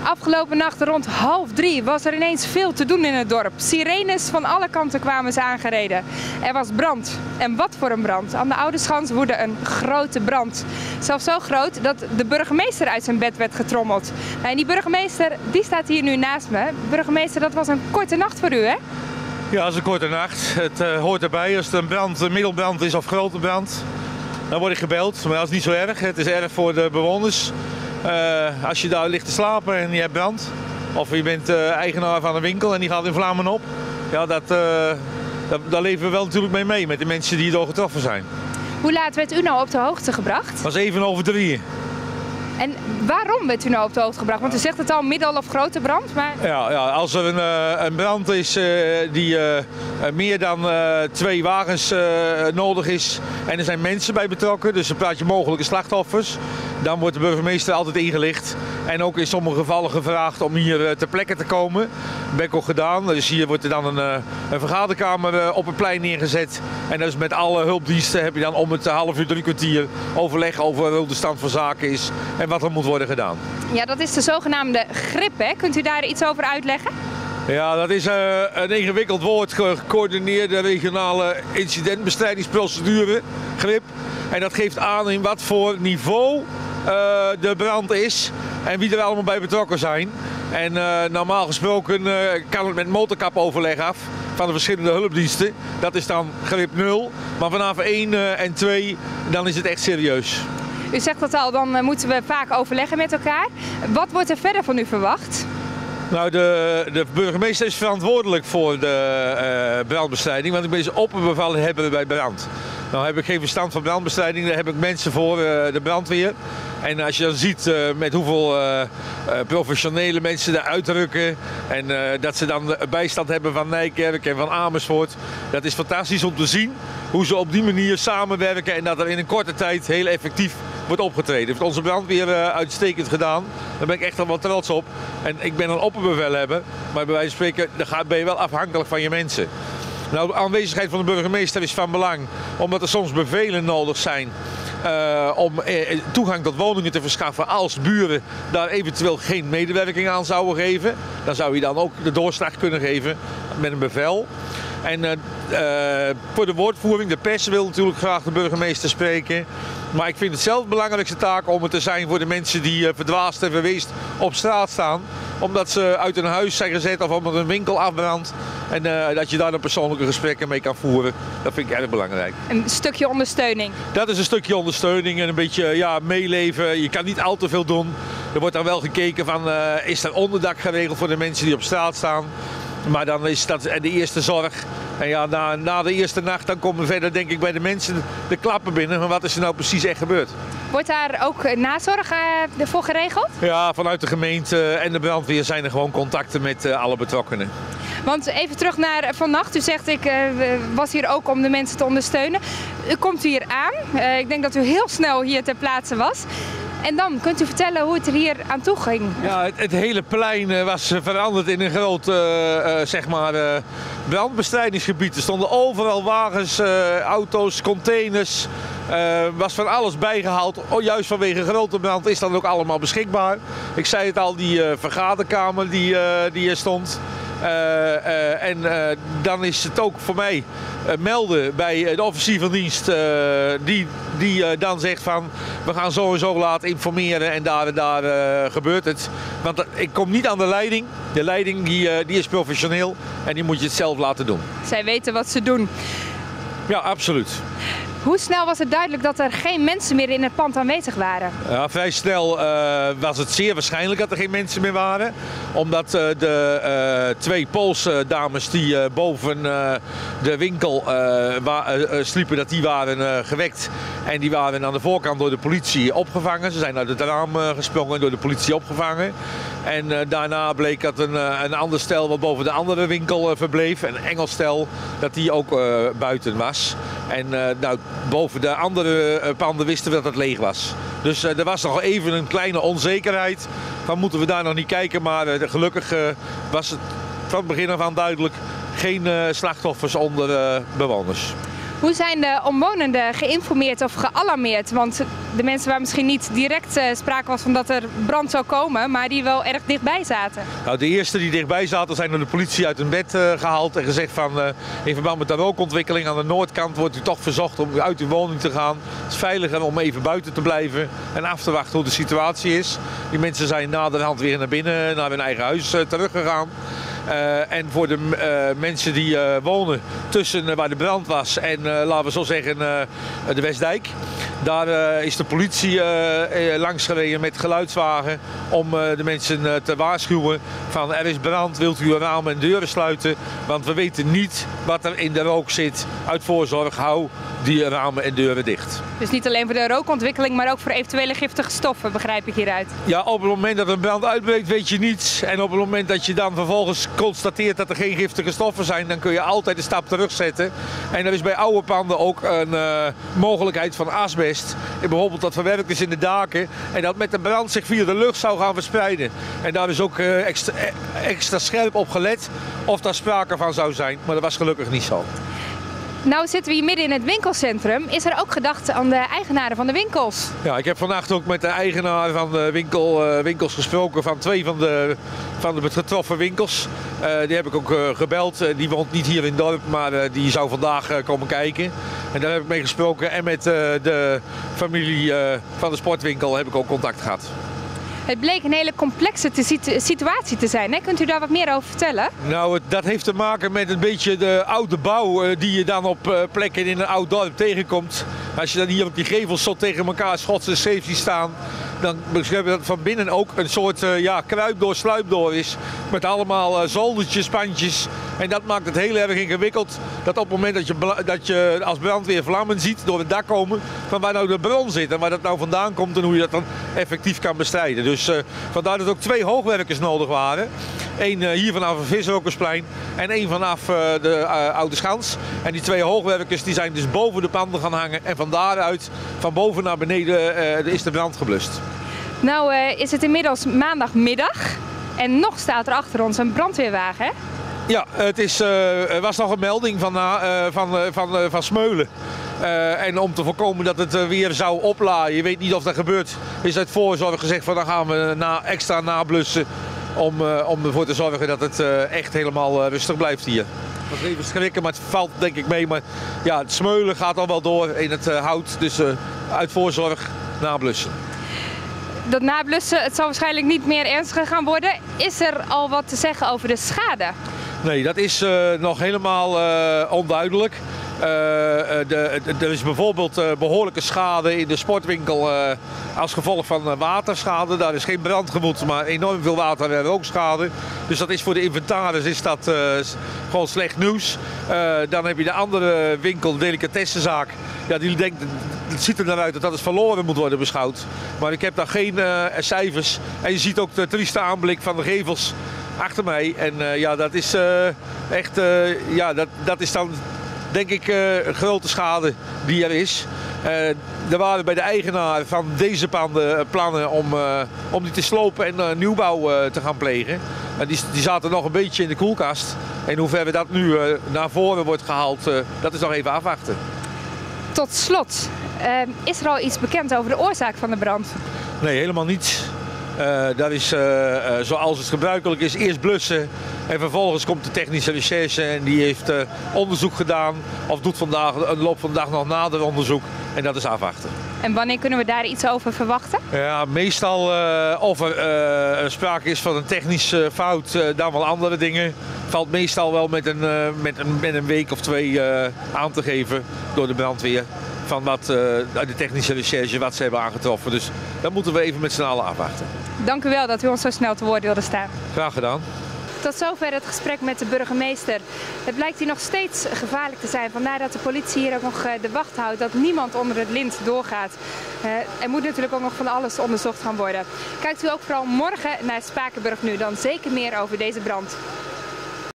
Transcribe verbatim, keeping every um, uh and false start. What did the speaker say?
Afgelopen nacht rond half drie was er ineens veel te doen in het dorp. Sirenes van alle kanten kwamen ze aangereden. Er was brand. En wat voor een brand. Aan de Oude Schans woedde een grote brand. Zelfs zo groot dat de burgemeester uit zijn bed werd getrommeld. Nou, en die burgemeester die staat hier nu naast me. Burgemeester, dat was een korte nacht voor u, hè? Ja, dat is een korte nacht. Het uh, hoort erbij. Als het een brand, een middelbrand is of grote brand, dan word ik gebeld. Maar dat is niet zo erg. Het is erg voor de bewoners. Uh, als je daar ligt te slapen en je hebt brand, of je bent uh, eigenaar van een winkel en die gaat in vlammen op, ja, dat, uh, dat, daar leven we wel natuurlijk mee mee met de mensen die door getroffen zijn. Hoe laat werd u nou op de hoogte gebracht? Het was even over drieën. En waarom werd u nou op de hoogte gebracht? Want u zegt het al, middel- of grote brand, maar... Ja, ja als er een, uh, een brand is uh, die uh, meer dan uh, twee wagens uh, nodig is en er zijn mensen bij betrokken, dus dan praat je mogelijke slachtoffers, dan wordt de burgemeester altijd ingelicht. En ook in sommige gevallen gevraagd om hier uh, ter plekke te komen. Dat heb ik ook gedaan. Dus hier wordt er dan een, uh, een vergaderkamer uh, op het plein neergezet. En dus met alle hulpdiensten heb je dan om het half uur, drie kwartier overleg over hoe de stand van zaken is en wat er moet worden gedaan. Ja, dat is de zogenaamde grip, hè? Kunt u daar iets over uitleggen? Ja, dat is uh, een ingewikkeld woord, gecoördineerde regionale incidentbestrijdingsprocedure, grip. En dat geeft aan in wat voor niveau uh, de brand is en wie er allemaal bij betrokken zijn. En uh, normaal gesproken uh, kan het met motorkapoverleg af van de verschillende hulpdiensten. Dat is dan grip nul. Maar vanaf één uh, en twee, dan is het echt serieus. U zegt dat al, dan uh, moeten we vaak overleggen met elkaar. Wat wordt er verder van u verwacht? Nou, de, de burgemeester is verantwoordelijk voor de uh, brandbestrijding, want ik ben ze opperbevelhebber hebben bij brand. Nou heb ik geen verstand van brandbestrijding, daar heb ik mensen voor, uh, de brandweer. En als je dan ziet uh, met hoeveel uh, uh, professionele mensen daar uitrukken en uh, dat ze dan bijstand hebben van Nijkerk en van Amersfoort, dat is fantastisch om te zien hoe ze op die manier samenwerken en dat er in een korte tijd heel effectief wordt opgetreden. Heeft onze brandweer uh, uitstekend gedaan. Daar ben ik echt wel trots op. En ik ben een opperbevelhebber, maar bij wijze van spreken dan ben je wel afhankelijk van je mensen. Nou, de aanwezigheid van de burgemeester is van belang, omdat er soms bevelen nodig zijn uh, om uh, toegang tot woningen te verschaffen als buren daar eventueel geen medewerking aan zouden geven. Dan zou je dan ook de doorslag kunnen geven met een bevel. En uh, uh, voor de woordvoering, de pers wil natuurlijk graag de burgemeester spreken. Maar ik vind het zelf de belangrijkste taak om het te zijn voor de mensen die uh, verdwaasd en verweest op straat staan. Omdat ze uit hun huis zijn gezet of omdat een winkel afbrandt. En uh, dat je daar een persoonlijke gesprekken mee kan voeren. Dat vind ik erg belangrijk. Een stukje ondersteuning. Dat is een stukje ondersteuning en een beetje ja, meeleven. Je kan niet al te veel doen. Er wordt dan wel gekeken van, uh, is er onderdak geregeld voor de mensen die op straat staan. Maar dan is dat de eerste zorg. En ja, na, na de eerste nacht dan komen verder denk ik bij de mensen de klappen binnen. Maar wat is er nou precies echt gebeurd? Wordt daar ook nazorg uh, voor geregeld? Ja, vanuit de gemeente en de brandweer zijn er gewoon contacten met uh, alle betrokkenen. Want even terug naar vannacht. U zegt ik uh, was hier ook om de mensen te ondersteunen. U komt hier aan. Uh, ik denk dat u heel snel hier ter plaatse was. En dan kunt u vertellen hoe het er hier aan toe ging. Ja, het, het hele plein was veranderd in een groot uh, uh, zeg maar, uh, brandbestrijdingsgebied. Er stonden overal wagens, uh, auto's, containers. Er uh, was van alles bijgehaald. Oh, juist vanwege grote brand is dat ook allemaal beschikbaar. Ik zei het al, die uh, vergaderkamer die, uh, die er stond. Uh, uh, en uh, dan is het ook voor mij uh, melden bij de officier van dienst uh, die, die uh, dan zegt van we gaan zo en zo laten informeren en daar en daar uh, gebeurt het. Want uh, ik kom niet aan de leiding. De leiding die, uh, die is professioneel en die moet je het zelf laten doen. Zij weten wat ze doen. Ja, absoluut. Hoe snel was het duidelijk dat er geen mensen meer in het pand aanwezig waren? Ja, vrij snel uh, was het zeer waarschijnlijk dat er geen mensen meer waren. Omdat uh, de uh, twee Poolse dames die uh, boven uh, de winkel uh, wa uh, sliepen, dat die waren uh, gewekt. En die waren aan de voorkant door de politie opgevangen. Ze zijn uit het raam uh, gesprongen en door de politie opgevangen. En uh, daarna bleek dat een, uh, een ander stel wat boven de andere winkel uh, verbleef, een Engels stel, dat die ook uh, buiten was. En uh, nou, boven de andere uh, panden wisten we dat het leeg was. Dus uh, er was nog even een kleine onzekerheid van moeten we daar nog niet kijken. Maar uh, gelukkig uh, was het van het begin af aan duidelijk geen uh, slachtoffers onder uh, bewoners. Hoe zijn de omwonenden geïnformeerd of gealarmeerd? Want de mensen waar misschien niet direct uh, sprake was van dat er brand zou komen, maar die wel erg dichtbij zaten? Nou, de eerste die dichtbij zaten zijn door de politie uit hun bed uh, gehaald en gezegd van uh, in verband met de rookontwikkeling aan de noordkant wordt u toch verzocht om uit uw woning te gaan. Het is veiliger om even buiten te blijven en af te wachten hoe de situatie is. Die mensen zijn naderhand weer naar binnen, naar hun eigen huis uh, teruggegaan. Uh, en voor de uh, mensen die uh, wonen tussen uh, waar de brand was en uh, laten we zo zeggen uh, de Westdijk. Daar uh, is de politie uh, langs gereden met geluidswagen om uh, de mensen uh, te waarschuwen van er is brand, wilt u ramen en deuren sluiten. Want we weten niet wat er in de rook zit. Uit voorzorg hou die ramen en deuren dicht. Dus niet alleen voor de rookontwikkeling, maar ook voor eventuele giftige stoffen, begrijp ik hieruit? Ja, op het moment dat een brand uitbreekt weet je niets. En op het moment dat je dan vervolgens constateert dat er geen giftige stoffen zijn, dan kun je altijd een stap terugzetten. En er is bij oude panden ook een uh, mogelijkheid van asbest. Bijvoorbeeld dat verwerkt is in de daken en dat met de brand zich via de lucht zou gaan verspreiden. En daar is ook uh, extra, extra scherp op gelet of daar sprake van zou zijn, maar dat was gelukkig niet zo. Nou zitten we hier midden in het winkelcentrum. Is er ook gedacht aan de eigenaren van de winkels? Ja, ik heb vannacht ook met de eigenaar van de winkel, uh, winkels gesproken van twee van de, van de getroffen winkels. Uh, die heb ik ook uh, gebeld. Uh, die woont niet hier in het dorp, maar uh, die zou vandaag uh, komen kijken. En daar heb ik mee gesproken en met uh, de familie uh, van de sportwinkel heb ik ook contact gehad. Het bleek een hele complexe te situatie te zijn. Hè? Kunt u daar wat meer over vertellen? Nou, dat heeft te maken met een beetje de oude bouw uh, die je dan op uh, plekken in een oud dorp tegenkomt. Als je dan hier op die gevels zo tegen elkaar schots en scheef ziet staan, dan beschrijf je dat van binnen ook een soort uh, ja, kruipdoor, sluipdoor is. Met allemaal uh, zoldertjes, spantjes. En dat maakt het heel erg ingewikkeld. Dat op het moment dat je, dat je als brandweer vlammen ziet door het dak komen, van waar nou de bron zit en waar dat nou vandaan komt en hoe je dat dan effectief kan bestrijden. Dus uh, vandaar dat ook twee hoogwerkers nodig waren. Eén uh, hier vanaf het Visrokersplein en één vanaf uh, de uh, Oude Schans. En die twee hoogwerkers die zijn dus boven de panden gaan hangen en van daaruit, van boven naar beneden, uh, is de brand geblust. Nou uh, is het inmiddels maandagmiddag en nog staat er achter ons een brandweerwagen, hè? Ja, het is, uh, er was nog een melding van, uh, van, uh, van, uh, van Smeulen. Uh, en om te voorkomen dat het uh, weer zou oplaaien, je weet niet of dat gebeurt, is uit voorzorg gezegd van dan gaan we na, extra nablussen om, uh, om ervoor te zorgen dat het uh, echt helemaal uh, rustig blijft hier. Dat is even schrikken, maar het valt denk ik mee. Maar ja, het smeulen gaat al wel door in het uh, hout, dus uh, uit voorzorg nablussen. Dat nablussen, het zal waarschijnlijk niet meer ernstiger gaan worden. Is er al wat te zeggen over de schade? Nee, dat is uh, nog helemaal uh, onduidelijk. Uh, de, de, er is bijvoorbeeld uh, behoorlijke schade in de sportwinkel uh, als gevolg van uh, waterschade. Daar is geen brand gewoed, maar enorm veel water en rookschade. Dus dat is voor de inventaris is dat uh, gewoon slecht nieuws. Uh, dan heb je de andere winkel, de delicatessenzaak. Ja, die denkt, het ziet er naar uit dat dat als verloren moet worden beschouwd. Maar ik heb daar geen uh, cijfers. En je ziet ook de trieste aanblik van de gevels achter mij. En uh, ja, dat is uh, echt, uh, ja, dat, dat is dan denk ik uh, een grote schade die er is. Uh, er waren bij de eigenaar van deze panden plannen om, uh, om die te slopen en uh, nieuwbouw uh, te gaan plegen. Uh, die, die zaten nog een beetje in de koelkast. En hoe ver dat nu uh, naar voren wordt gehaald, uh, dat is nog even afwachten. Tot slot, uh, is er al iets bekend over de oorzaak van de brand? Nee, helemaal niets. Uh, dat is uh, uh, zoals het gebruikelijk is, eerst blussen en vervolgens komt de technische recherche en die heeft uh, onderzoek gedaan of doet vandaag, een loop van de dag nog nader onderzoek en dat is afwachten. En wanneer kunnen we daar iets over verwachten? Ja, meestal uh, of er uh, sprake is van een technische fout, uh, dan wel andere dingen, valt meestal wel met een, uh, met een, met een week of twee uh, aan te geven door de brandweer. Van wat uh, de technische recherche wat ze hebben aangetroffen. Dus dat moeten we even met z'n allen afwachten. Dank u wel dat u ons zo snel te woord wilde staan. Graag gedaan. Tot zover het gesprek met de burgemeester. Het blijkt hier nog steeds gevaarlijk te zijn. Vandaar dat de politie hier ook nog de wacht houdt. Dat niemand onder het lint doorgaat. Uh, er moet natuurlijk ook nog van alles onderzocht gaan worden. Kijkt u ook vooral morgen naar Spakenburg nu. Dan zeker meer over deze brand.